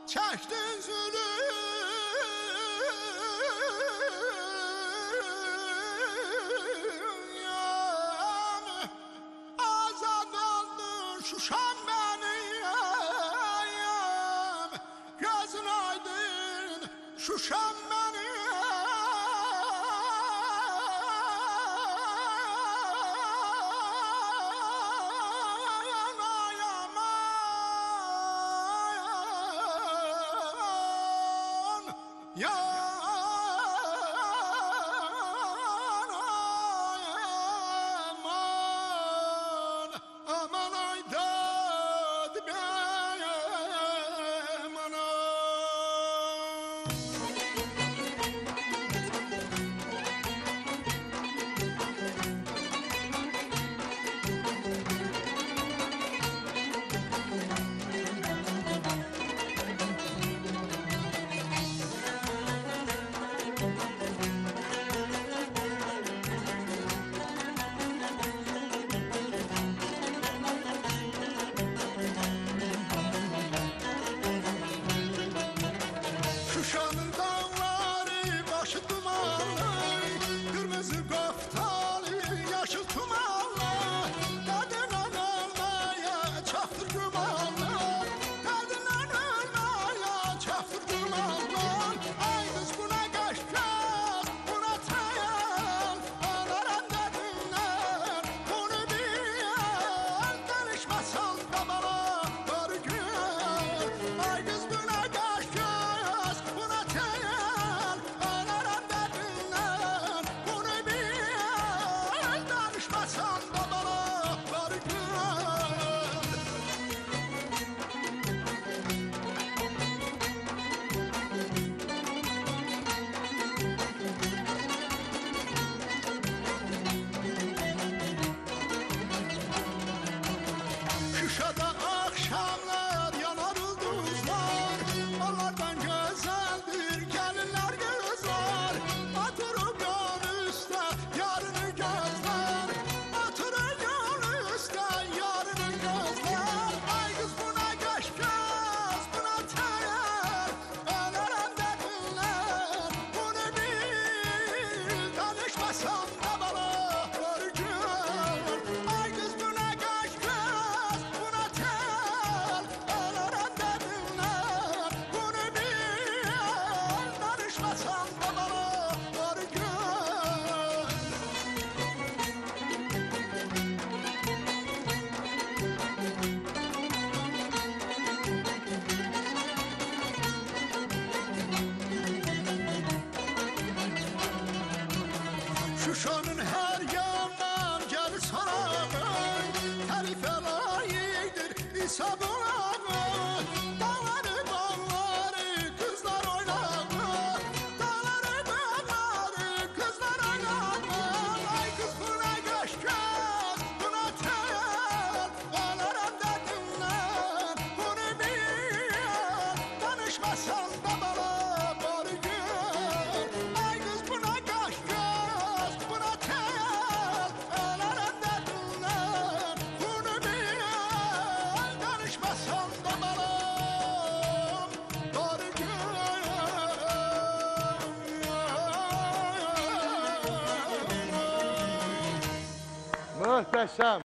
çəkdin zulüm, azad oldun Şuşam benim, gözün aydın Şuşam benim. Aman ayda dibem anam. Şuşanın dağları başı dumanlı, kırmızı koftalı yaşıl tumanlı, kadına ölmeye çaftır gümanlı, kadına ölmeye çaftır gümanlı. Ay kız buna kaç göz, buna tayan, anaran dediler, bunu bil, danışmasan da bana var gün. Ay kız buna kaç göz, buna tayan, anaran dediler, bunu bil, danışmasan da bana var gün. Şuşada akşamlar yanar yıldızlar, onlardan güzeldir gelinler gözler. Oturup yol üstte yarını gözler, oturup yol üstte yarını gözler. Ay kız buna kaç göz, buna tayan, anaran dediler, bunu bil, danışmasan da bana var gün. Ay kız buna kaç göz, buna tayan, anaran dediler, bunu bil, danışmasan da bana var gün. Şuşanın her yandan gelir sarabı, tarife layıktır İsa bulağı. Dağları bağları kızlar oynağı, dağları bağları kızlar oynağı. Ay kız buna kaç göz, buna tayan, anaran dediler, bunu bil, danışmasan da bana var gün. Ay kız buna kaç göz, buna tayan, anaran dediler, bunu bil, danışmasan da bana var gün. Muhteşem.